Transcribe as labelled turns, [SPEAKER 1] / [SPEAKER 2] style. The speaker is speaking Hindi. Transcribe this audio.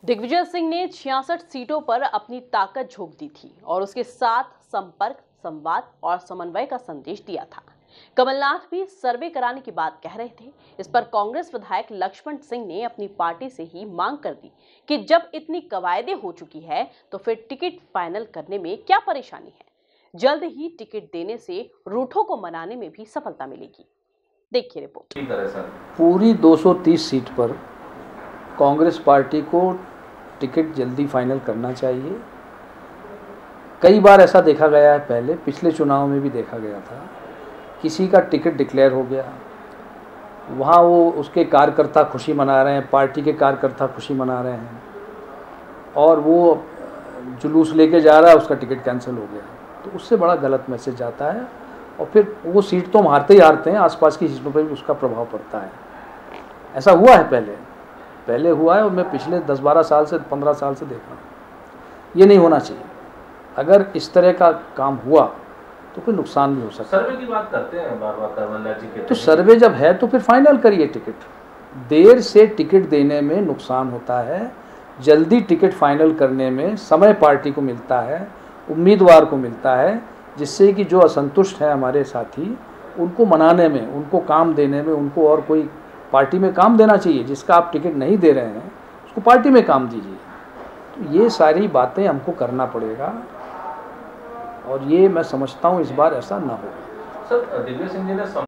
[SPEAKER 1] दिग्विजय सिंह ने 66 सीटों पर अपनी ताकत झोंक दी थी और उसके साथ संपर्क, संवाद और समन्वय का संदेश दिया था। कमलनाथ भी सर्वे कराने की बात कह रहे थे। इस पर कांग्रेस विधायक लक्ष्मण सिंह ने अपनी पार्टी से ही मांग कर दी कि जब इतनी कवायदे हो चुकी है तो फिर टिकट फाइनल करने में क्या परेशानी है। जल्द ही टिकट देने से रूठों को मनाने में भी सफलता मिलेगी। देखिए रिपोर्ट।
[SPEAKER 2] पूरी 230 सीट पर कांग्रेस पार्टी को टिकट जल्दी फाइनल करना चाहिए। कई बार ऐसा देखा गया है, पहले पिछले चुनाव में भी देखा गया था। किसी का टिकट डिक्लेयर हो गया, वहाँ वो उसके कार्यकर्ता खुशी मना रहे हैं, पार्टी के कार्यकर्ता खुशी मना रहे हैं और वो जुलूस लेके जा रहा है, उसका टिकट कैंसिल हो गया। तो उससे बड़ा गलत मैसेज जाता है और फिर वो सीट तो हम हारते ही हारते हैं, आसपास की सीटों पर भी उसका प्रभाव पड़ता है। ऐसा हुआ है, पहले हुआ है और मैं पिछले 10-12 साल से 15 साल से देख रहा हूँ। ये नहीं होना चाहिए। अगर इस तरह का काम हुआ तो फिर नुकसान भी हो सकता है।
[SPEAKER 3] सर्वे की बात करते हैं बार-बार कमलनाथ जी के,
[SPEAKER 2] तो सर्वे जब है तो फिर फाइनल करिए टिकट। देर से टिकट देने में नुकसान होता है, जल्दी टिकट फाइनल करने में समय पार्टी को मिलता है, उम्मीदवार को मिलता है, जिससे कि जो असंतुष्ट है हमारे साथी, उनको मनाने में, उनको काम देने में, उनको और कोई पार्टी में काम देना चाहिए। जिसका आप टिकट नहीं दे रहे हैं उसको पार्टी में काम दीजिए। तो ये सारी बातें हमको करना पड़ेगा और ये मैं समझता हूँ इस बार ऐसा ना होगा।
[SPEAKER 3] सर, दिग्विजय सिंह जी ने